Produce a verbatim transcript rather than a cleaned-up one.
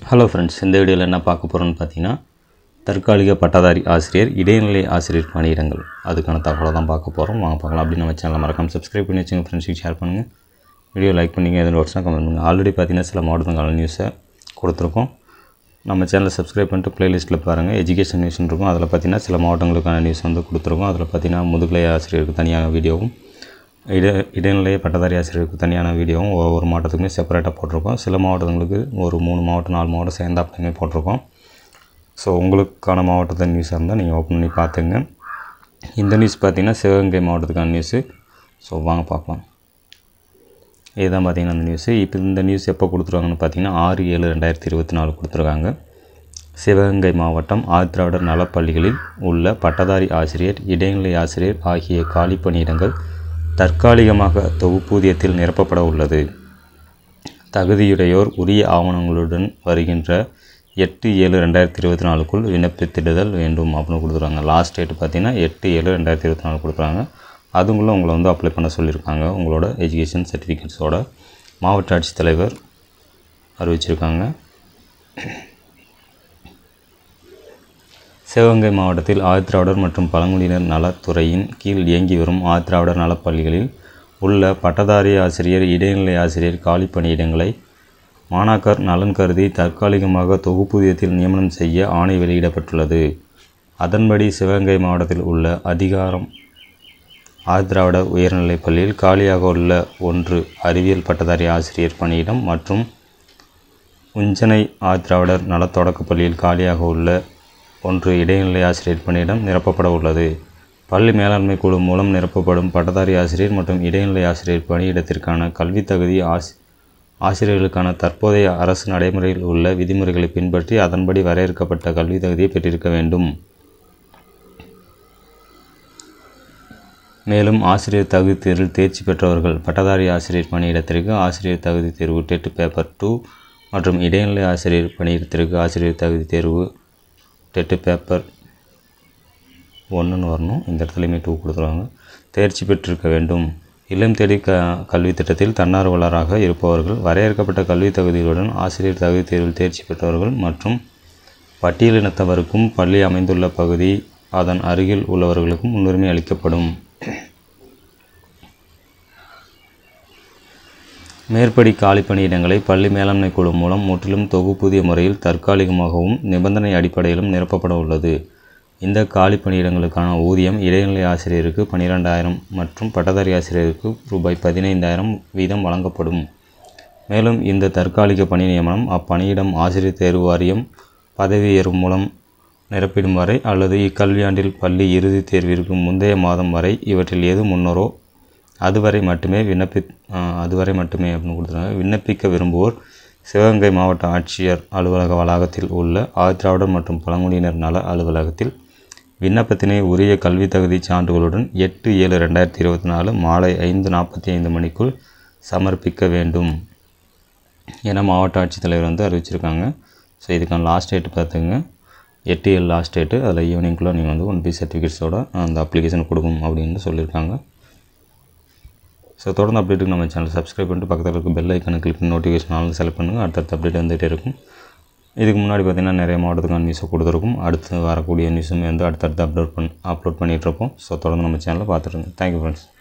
Hello friends, இந்த வீடியோவில் என்ன பார்க்க போகிறோன்னு பார்த்தீங்கன்னா, தற்காலிக பட்டதாரி ஆசிரியர் இடைநிலை ஆசிரியர் பணியிடங்கள் அதுக்கான தகவலை தான் பார்க்க போகிறோம். வாங்க பார்க்கலாம். அப்படி நம்ம சேனலை மறக்காமல் சப்ஸ்கிரைப் பண்ணி வச்சுங்க, ஃப்ரெண்ட்ஸுக்கு ஷேர் பண்ணுங்கள், வீடியோ லைக் பண்ணிங்க, எதுவும் நோட்ஸ்னால் கமெண்ட் பண்ணுங்கள். ஆல்ரெடி பார்த்தீங்கன்னா சில மாவட்டத்துக்கான நியூஸை கொடுத்துருக்கோம். நம்ம சேனலை சப்ஸ்கிரைப் பண்ணிட்டு ப்ளேலிஸ்ட்டில் பாருங்கள், எஜுகேஷன் நியூஸ்னு இருக்கும். அதில் பார்த்தீங்கன்னா சில மாவட்டங்களுக்கான நியூஸ் வந்து கொடுத்துருக்கோம். அதில் பார்த்தீங்கன்னா முதுகலை ஆசிரியருக்கு தனியான வீடியோவும், இட இடைநிலை பட்டதாரி ஆசிரியருக்கு தனியான வீடியோவும் ஒவ்வொரு மாவட்டத்துக்குமே செப்பரேட்டாக போட்டிருக்கோம். சில மாவட்டங்களுக்கு ஒரு மூணு மாவட்டம் நாலு மாவட்டம் சேர்ந்தாப்புலையுமே போட்டிருக்கோம். ஸோ உங்களுக்கான மாவட்டத்தை நியூஸாக இருந்தால் நீங்கள் ஓப்பன் பண்ணி பார்த்துங்க. இந்த நியூஸ் பார்த்திங்கன்னா சிவகங்கை மாவட்டத்துக்கான நியூஸு. ஸோ வாங்க பார்க்கலாம். இதுதான் பார்த்திங்கன்னா அந்த நியூஸு. இப்போ இந்த நியூஸ் எப்போ கொடுத்துருவாங்கன்னு பார்த்தீங்கன்னா ஆறு ஏழு ரெண்டாயிரத்தி இருபத்தி நாலு கொடுத்துருக்காங்க. சிவகங்கை மாவட்டம் ஆதிதிராவிடர் நலப்பள்ளிகளில் உள்ள பட்டதாரி ஆசிரியர், இடைநிலை ஆசிரியர் ஆகிய காலி பணியிடங்கள் தற்காலிகமாக தொகுப்பூதியத்தில் நிரப்பப்பட உள்ளது. தகுதியுடையோர் உரிய ஆவணங்களுடன் வருகின்ற எட்டு ஏழு ரெண்டாயிரத்தி இருபத்தி நாலுக்குள் விண்ணப்பித்திடுதல் வேண்டும் அப்படின்னு கொடுத்துருவாங்க. லாஸ்ட் டேட் பார்த்திங்கன்னா எட்டு ஏழு ரெண்டாயிரத்தி இருபத்தி நாலு கொடுத்துருவாங்க. அதுக்குள்ளே உங்களை வந்து அப்ளை பண்ண சொல்லியிருக்காங்க. உங்களோட எஜுகேஷன் சர்டிஃபிகேட்ஸோட மாவட்ட ஆட்சித்தலைவர் அறிவிச்சிருக்காங்க. சிவகங்கை மாவட்டத்தில் ஆதிதிராவிடர் மற்றும் பழங்குடியினர் நலத்துறையின் கீழ் இயங்கி வரும் ஆதிதிராவிடர் நலப்பள்ளிகளில் உள்ள பட்டதாரி ஆசிரியர், இடைநிலை ஆசிரியர் காலி பணியிடங்களை மாணாக்கர் நலன் கருதி தற்காலிகமாக தொகுப்பூதியத்தில் நியமனம் செய்ய ஆணை வெளியிடப்பட்டுள்ளது. அதன்படி சிவகங்கை மாவட்டத்தில் உள்ள அதிகாரம் ஆதிதிராவிடர் உயர்நிலைப் பள்ளியில் காலியாக உள்ள ஒன்று அறிவியல் பட்டதாரி ஆசிரியர் பணியிடம் மற்றும் உஞ்சனை ஆதிதிராவிடர் நலத்தொடக்கப் பள்ளியில் காலியாக உள்ள ஒன்று இடைநிலை ஆசிரியர் பணியிடம் நிரப்பப்பட உள்ளது. பள்ளி மேலாண்மை குழு மூலம் நிரப்பப்படும் பட்டதாரி ஆசிரியர் மற்றும் இடைநிலை ஆசிரியர் பணியிடத்திற்கான கல்வி தகுதி ஆசி ஆசிரியர்களுக்கான தற்போதைய அரசு நடைமுறையில் உள்ள விதிமுறைகளை பின்பற்றி அதன்படி வரையறுக்கப்பட்ட கல்வி தகுதியை பெற்றிருக்க வேண்டும். மேலும் ஆசிரியர் தகுதி தேர்வில் தேர்ச்சி பெற்றவர்கள் பட்டதாரி ஆசிரியர் பணியிடத்திற்கு ஆசிரியர் தகுதி தேர்வு டெட் பேப்பர் டூ மற்றும் இடைநிலை ஆசிரியர் பணியிடத்திற்கு ஆசிரியர் தகுதி தேர்வு டெட்டு பேப்பர் ஒன்றுன்னு வரணும். இந்த இடத்துலையுமே டூ கொடுத்துருவாங்க. தேர்ச்சி பெற்றிருக்க வேண்டும். இல்லம் தேடி க கல்வி திட்டத்தில் தன்னார்வலராக இருப்பவர்கள், வரையறுக்கப்பட்ட கல்வி தகுதிகளுடன் ஆசிரியர் தகுதி தேர்வில் தேர்ச்சி பெற்றவர்கள் மற்றும் பட்டியலினத்தவருக்கும் பள்ளி அமைந்துள்ள பகுதி அதன் அருகில் உள்ளவர்களுக்கும் முன்னுரிமை அளிக்கப்படும். மேற்படி காலி பணியிடங்களை பள்ளி மேலாண்மை குழு மூலம் முற்றிலும் தொகுப்பூதிய முறையில் தற்காலிகமாகவும் நிபந்தனை அடிப்படையிலும் நிரப்பப்பட உள்ளது. இந்த காலி பணியிடங்களுக்கான ஊதியம் இடைநிலை ஆசிரியருக்கு பன்னிரெண்டாயிரம் மற்றும் பட்டதாரி ஆசிரியருக்கு ரூபாய் பதினைந்தாயிரம் வீதம் வழங்கப்படும். மேலும் இந்த தற்காலிக பணி நியமனம் அப்பணியிடம் ஆசிரியர் தேர்வு வாரியம் பதவி உயர்வு மூலம் நிரப்பிடும் வரை அல்லது இக்கல்வியாண்டில் பள்ளி இறுதித் தேர்விற்கு முந்தைய மாதம் வரை இவற்றில் எது முன்னரோ அதுவரை மட்டுமே விண்ணப்பி அதுவரை மட்டுமே அப்படின்னு கொடுத்துருக்காங்க. விண்ணப்பிக்க விரும்புவோர் சிவகங்கை மாவட்ட ஆட்சியர் அலுவலக வளாகத்தில் உள்ள ஆதிதிராவிடர் மற்றும் பழங்குடியினர் நல அலுவலகத்தில் விண்ணப்பத்தினை உரிய கல்வி தகுதி சான்றுகளுடன் எட்டு ஏழு ரெண்டாயிரத்தி இருபத்தி நாலு மாலை ஐந்து நாற்பத்தி ஐந்து மணிக்குள் சமர்ப்பிக்க வேண்டும் என மாவட்ட ஆட்சித்தலைவர் வந்து அறிவிச்சிருக்காங்க. ஸோ இதுக்கான லாஸ்ட் டேட்டு பார்த்துங்க, எட்டு ஏழு லாஸ்ட் டேட்டு. அதில் ஈவினிங்குள்ளே நீங்கள் வந்து ஒன் பீஸ் சர்டிஃபிகேட்ஸோட அந்த அப்ளிகேஷன் கொடுக்கும் அப்படின்னு சொல்லியிருக்காங்க. ஸோ தொடர்ந்து அப்டேட்டுக்கு நம்ம சேனல் சப்ஸ்கிரைப் பண்ணிட்டு பக்கத்தில் இருக்க பெல் ஐக்கானை கிளிக் பண்ணி நோட்டிஃபிகேஷன் ஆல் செலக்ட் பண்ணுங்கள். அடுத்தடுத்த அப்டேட் வந்துகிட்டே இருக்கும். இதுக்கு முன்னாடி பார்த்திங்கன்னா நிறைய மாவட்டத்துக்கான நியூஸை கொடுத்துருக்கும். அடுத்து வரக்கூடிய நியூஸுமே வந்து அடுத்தடுத்து அப்லோட் பண்ணி அப்லோட் பண்ணிகிட்ருப்போம். ஸோ தொடர்ந்து நம்ம சேனலில் பார்த்துருங்க. Thank you friends.